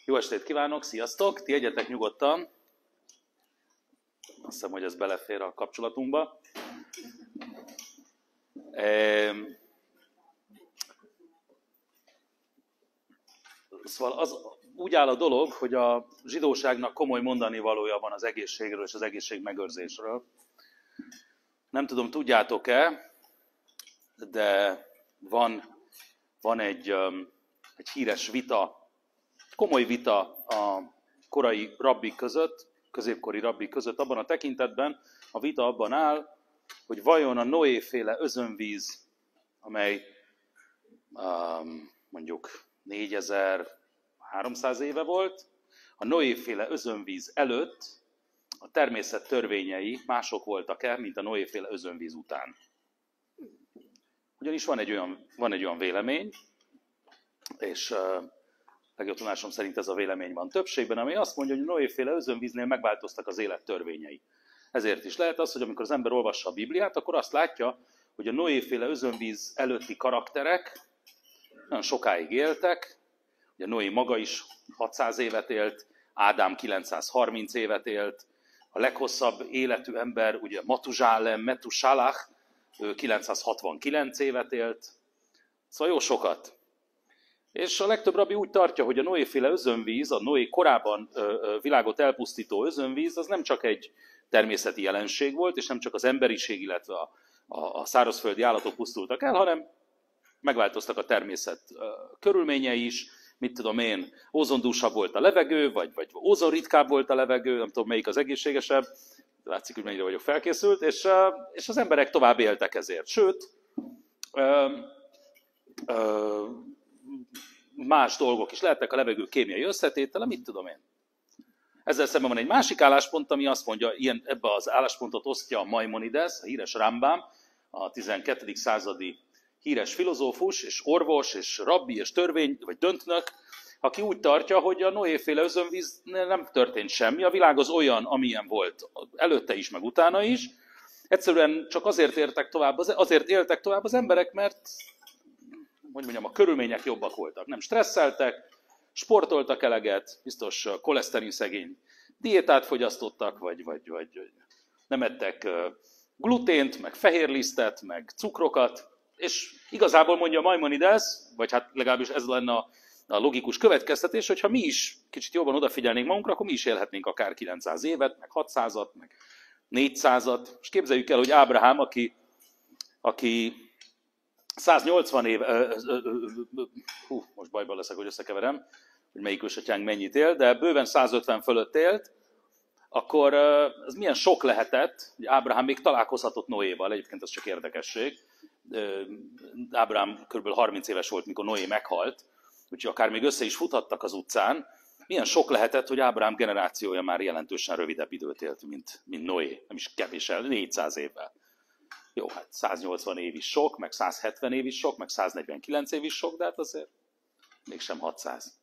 Jó estét kívánok, sziasztok! Ti egyetek nyugodtan. Azt hiszem, hogy ez belefér a kapcsolatunkba. Szóval úgy áll a dolog, hogy a zsidóságnak komoly mondani valója van az egészségről és az egészség megőrzésről. Nem tudom, tudjátok-e, de van egy híres vita, komoly vita a korai rabbik között, középkori rabbik között, abban a tekintetben a vita abban áll, hogy vajon a Noé-féle özönvíz, amely mondjuk 4300 éve volt, a Noé-féle özönvíz előtt a természet törvényei mások voltak-e, mint a Noé-féle özönvíz után. Ugyanis van egy olyan vélemény, és legjobb tudásom szerint ez a vélemény van többségben, ami azt mondja, hogy a Noé-féle özönvíznél megváltoztak az élet törvényei. Ezért is lehet az, hogy amikor az ember olvassa a Bibliát, akkor azt látja, hogy a Noé-féle özönvíz előtti karakterek nagyon sokáig éltek. Ugye Noé maga is 600 évet élt, Ádám 930 évet élt, a leghosszabb életű ember, ugye Metusalach, ő 969 évet élt, szóval jó sokat. És a legtöbb rabbi úgy tartja, hogy a Noé-féle özönvíz, a Noé korában világot elpusztító özönvíz, az nem csak egy természeti jelenség volt, és nem csak az emberiség, illetve a szárazföldi állatok pusztultak el, hanem megváltoztak a természet körülményei is. Mit tudom én, ózondúsabb volt a levegő, vagy ózonritkább volt a levegő, nem tudom melyik az egészségesebb, látszik, hogy mennyire vagyok felkészült, és az emberek tovább éltek ezért. Sőt, más dolgok is lehetnek, a levegő kémiai összetétele, mit tudom én. Ezzel szemben van egy másik álláspont, ami azt mondja, ebbe az álláspontot osztja a Maimonides, a híres Rambam, a 12. századi híres filozófus, és orvos, és rabbi, és vagy döntnök, aki úgy tartja, hogy a Noé-féle özönvíznél nem történt semmi, a világ az olyan, amilyen volt előtte is, meg utána is. Egyszerűen csak azért éltek tovább az emberek, mert a körülmények jobbak voltak. Nem stresszeltek, sportoltak eleget, biztos koleszterin szegény diétát fogyasztottak, vagy nem ettek glutént, meg fehérlisztet, meg cukrokat, és igazából mondja Maimonides, vagy hát legalábbis ez lenne a logikus következtetés, hogy ha mi is kicsit jobban odafigyelnénk magunkra, akkor mi is élhetnénk akár 900 évet, meg 600-at, meg 400-at. És képzeljük el, hogy Ábrahám, aki 180 év, most bajban leszek, hogy összekeverem, hogy melyik ősatyánk mennyit él, de bőven 150 fölött élt, akkor ez milyen sok lehetett, hogy Ábrahám még találkozhatott Noéval, egyébként ez csak érdekesség. Ábrahám kb. 30 éves volt, mikor Noé meghalt, úgyhogy akár még össze is futhattak az utcán. Milyen sok lehetett, hogy Ábrahám generációja már jelentősen rövidebb időt élt, mint Noé, nem is kevéssel, 400 évvel. Jó, hát 180 év is sok, meg 170 év is sok, meg 149 év is sok, de hát azért mégsem 600.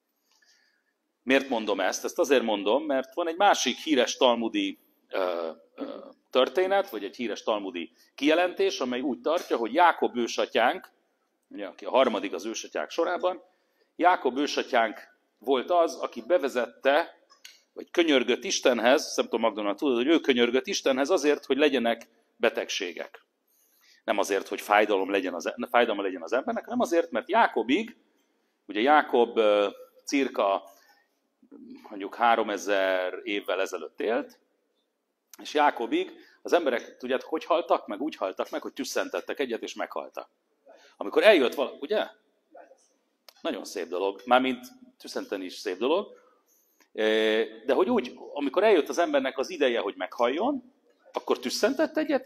Miért mondom ezt? Ezt azért mondom, mert van egy másik híres talmudi történet, vagy egy híres talmudi kijelentés, amely úgy tartja, hogy Jákob ősatyánk, aki a harmadik az ősatyák sorában, Jákob ősatyánk volt az, aki bevezette, vagy könyörgött Istenhez, nem tudom, Magdolna, tudod, hogy ő könyörgött Istenhez azért, hogy legyenek betegségek. Nem azért, hogy fájdalom legyen az embernek, hanem azért, mert Jákobig, ugye Jákob cirka mondjuk 3000 évvel ezelőtt élt, és Jákobig az emberek, tudjátok, hogy haltak meg? Úgy haltak meg, hogy tüsszentettek egyet, és meghaltak. Amikor eljött valaki, ugye? Nagyon szép dolog, mármint tüsszenteni is szép dolog, de hogy úgy, amikor eljött az embernek az ideje, hogy meghalljon, akkor tüsszentett egyet,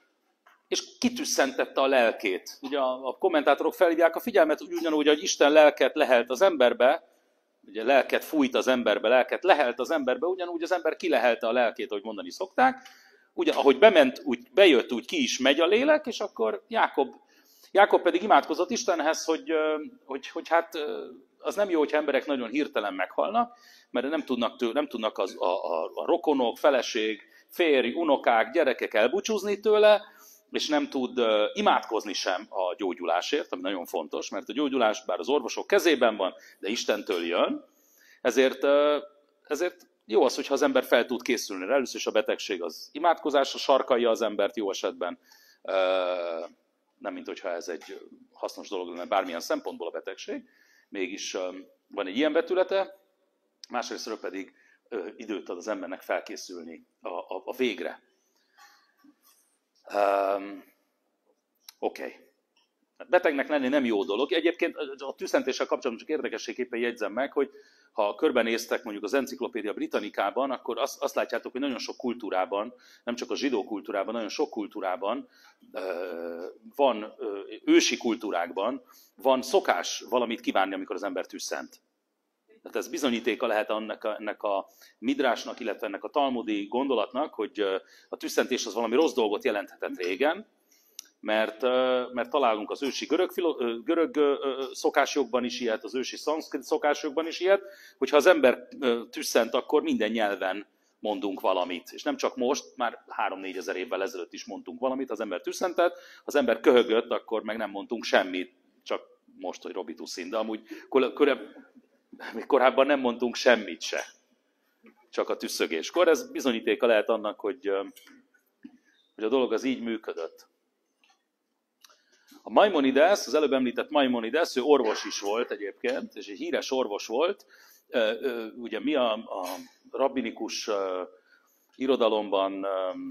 és kitüsszentette a lelkét. Ugye a kommentátorok felhívják a figyelmet, ugyanúgy, hogy Isten lelket lehelt az emberbe, ugye lelket fújt az emberbe, lelket lehelt az emberbe, ugyanúgy az ember kilehelte a lelkét, ahogy mondani szokták. Ugye, ahogy bement, úgy bejött, úgy ki is megy a lélek, és akkor Jákob pedig imádkozott Istenhez, hogy hát az nem jó, hogyha emberek nagyon hirtelen meghalnak, mert nem tudnak a rokonok, feleség, férj, unokák, gyerekek elbúcsúzni tőle, és nem tud imádkozni sem a gyógyulásért, ami nagyon fontos, mert a gyógyulás bár az orvosok kezében van, de Istentől jön, Ezért jó az, hogyha az ember fel tud készülni. Először is a betegség az imádkozásra sarkalja az embert jó esetben. Nem mint hogyha ez egy hasznos dolog lenne bármilyen szempontból a betegség. Mégis van egy ilyen vetülete. Másrésztről pedig időt ad az embernek felkészülni a végre. Oké. Betegnek lenni nem jó dolog. Egyébként a tüsszentéssel kapcsolatban csak érdekességképpen jegyzem meg, hogy ha körbenéztek mondjuk az Encyclopedia Britannicában, akkor azt látjátok, hogy nagyon sok kultúrában, nem csak a zsidó kultúrában, nagyon sok kultúrában van, ősi kultúrákban van szokás valamit kívánni, amikor az ember tüsszent. Tehát ez bizonyítéka lehet ennek a midrásnak, illetve ennek a talmudi gondolatnak, hogy a tüsszentés az valami rossz dolgot jelenthetett régen, mert találunk az ősi görög szokásjogban is ilyet, az ősi szanszkrit szokásjogban is ilyet, hogyha az ember tüsszent, akkor minden nyelven mondunk valamit. És nem csak most, már 3-4 ezer évvel ezelőtt is mondtunk valamit, az ember tüsszentett, az ember köhögött, akkor meg nem mondtunk semmit, csak most, hogy Robi tuszint, de amúgy korábban nem mondtunk semmit se, csak a tüsszögéskor. Ez bizonyítéka lehet annak, hogy a dolog az így működött. A Maimonides, az előbb említett Maimonides, ő orvos is volt egyébként, és egy híres orvos volt. Ugye mi a rabbinikus irodalomban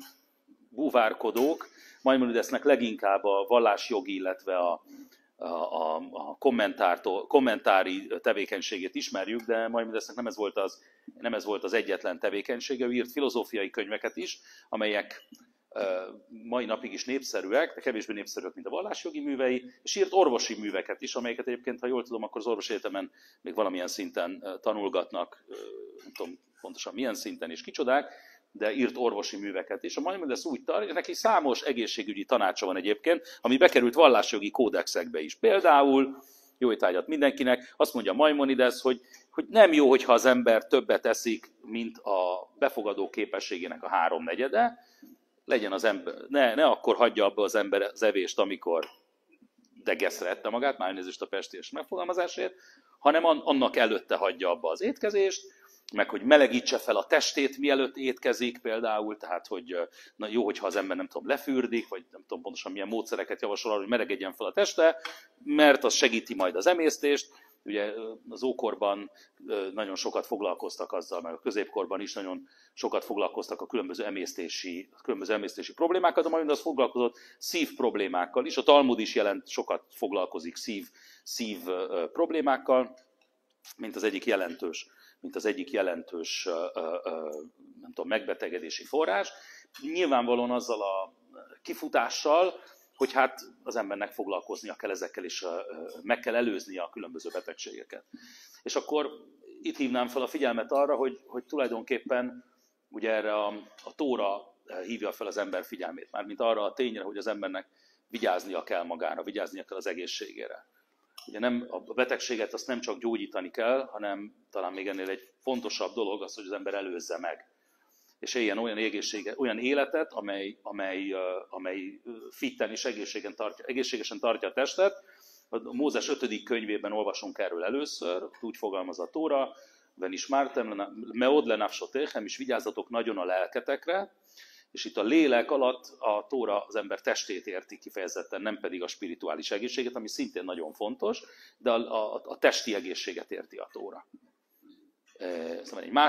búvárkodók, Maimonidesnek leginkább a vallásjogi, illetve a kommentári tevékenységét ismerjük, de Maimonidesnek nem ez volt az egyetlen tevékenysége. Ő írt filozófiai könyveket is, amelyek mai napig is népszerűek, de kevésbé népszerűek, mint a vallásjogi művei, és írt orvosi műveket is, amelyeket egyébként, ha jól tudom, akkor az orvosi egyetemen még valamilyen szinten tanulgatnak, nem tudom pontosan milyen szinten és kicsodák, de írt orvosi műveket is. A Maimonides úgy tartja, neki számos egészségügyi tanácsa van egyébként, ami bekerült vallásjogi kódexekbe is. Például, jó étvágyat mindenkinek, azt mondja Maimonides, hogy nem jó, hogyha az ember többet eszik, mint a befogadó képességének a 3/4, legyen az ember, ne akkor hagyja abba az ember az evést, amikor degeszre ette magát, már elnézést a pestés megfogalmazásért, hanem annak előtte hagyja abba az étkezést, meg hogy melegítse fel a testét, mielőtt étkezik például, tehát hogy jó, hogyha az ember nem tudom, lefürdik, vagy nem tudom pontosan milyen módszereket javasol arra, hogy melegedjen fel a teste, mert az segíti majd az emésztést. Ugye az ókorban nagyon sokat foglalkoztak azzal, meg a középkorban is nagyon sokat foglalkoztak a különböző emésztési problémákkal, de majd az foglalkozott szív problémákkal is. A Talmud is sokat foglalkozik szív problémákkal, mint az egyik jelentős nem tudom, megbetegedési forrás. Nyilvánvalóan azzal a kifutással, hogy hát az embernek foglalkoznia kell ezekkel, és meg kell előznie a különböző betegségeket. És akkor itt hívnám fel a figyelmet arra, hogy tulajdonképpen ugye erre a Tóra hívja fel az ember figyelmét, mármint arra a tényre, hogy az embernek vigyáznia kell magára, vigyáznia kell az egészségére. Ugye a betegséget azt nem csak gyógyítani kell, hanem talán még ennél egy fontosabb dolog az, hogy az ember előzze meg. És éljen olyan életet, amely fitten és egészségesen tartja a testet. A Mózes 5. könyvében olvasunk erről először, úgy fogalmaz a Tóra, Venismártem meod lenafsotechem, és vigyázzatok nagyon a lelketekre, és itt a lélek alatt a Tóra az ember testét érti kifejezetten, nem pedig a spirituális egészséget, ami szintén nagyon fontos, de a testi egészséget érti a Tóra. Szóval egy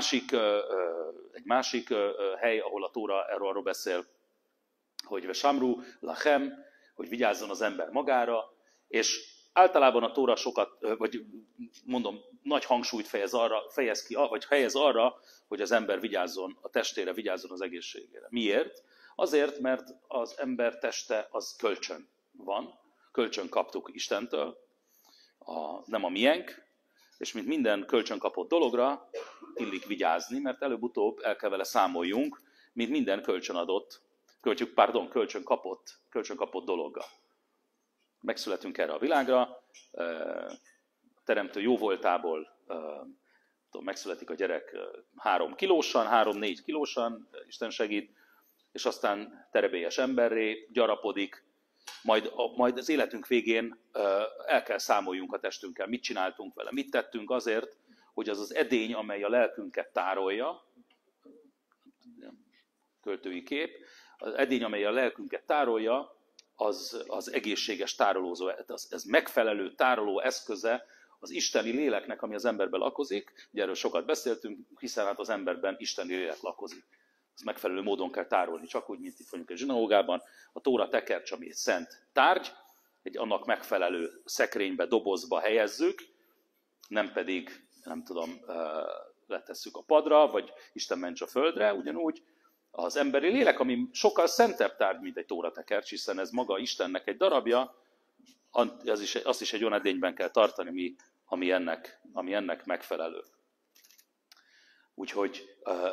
másik hely, ahol a Tóra arról beszél, hogy Vesamru lachem, hogy vigyázzon az ember magára, és általában a Tóra sokat, vagy mondom, nagy hangsúlyt helyez arra, hogy az ember vigyázzon a testére, vigyázzon az egészségére. Miért? Azért, mert az ember teste az kölcsön van, kölcsön kaptuk Istentől, nem a miénk, és mint minden kölcsön kapott dologra, illik vigyázni, mert előbb-utóbb el kell vele számoljunk, mint minden kölcsön kapott dologgal. Megszületünk erre a világra, a teremtő jóvoltából megszületik a gyerek 3 kilósan, 3-4 kilósan, Isten segít, és aztán terebélyes emberré gyarapodik, majd az életünk végén el kell számoljunk a testünkkel, mit csináltunk vele, mit tettünk azért, hogy az az edény, amely a lelkünket tárolja, költői kép, az edény, amely a lelkünket tárolja, az egészséges tárolózó, ez megfelelő tároló eszköze az isteni léleknek, ami az emberben lakozik. Ugye erről sokat beszéltünk, hiszen hát az emberben isteni lélek lakozik. Ezt megfelelő módon kell tárolni, csak úgy, mint itt vagyunk egy zsinagógában. A tóra tekercs, ami egy szent tárgy, egy annak megfelelő szekrénybe, dobozba helyezzük, nem pedig, nem tudom, letesszük a padra, vagy Isten ments a földre, ugyanúgy az emberi lélek, ami sokkal szentebb tárgy, mint egy tóratekercs, hiszen ez maga Istennek egy darabja, azt is egy olyan edényben kell tartani, ami ennek megfelelő. Úgyhogy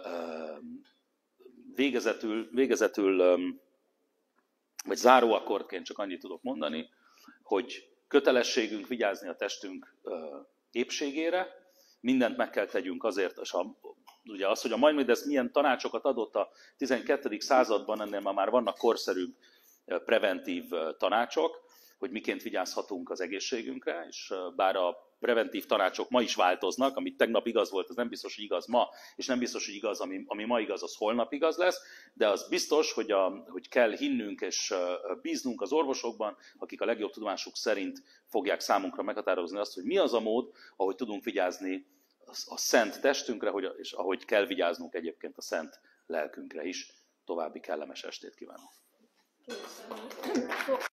végezetül, vagy záróakkordként csak annyit tudok mondani, hogy kötelességünk vigyázni a testünk épségére, mindent meg kell tegyünk azért, és ugye az, hogy a Maimonides milyen tanácsokat adott a 12. században, ennél már vannak korszerűbb preventív tanácsok, hogy miként vigyázhatunk az egészségünkre, és bár a preventív tanácsok ma is változnak, amit tegnap igaz volt, az nem biztos, hogy igaz ma, és nem biztos, hogy igaz, ami ma igaz, az holnap igaz lesz, de az biztos, hogy kell hinnünk és bíznunk az orvosokban, akik a legjobb tudomásuk szerint fogják számunkra meghatározni azt, hogy mi az a mód, ahogy tudunk vigyázni a szent testünkre, és ahogy kell vigyáznunk egyébként a szent lelkünkre is. További kellemes estét kívánok!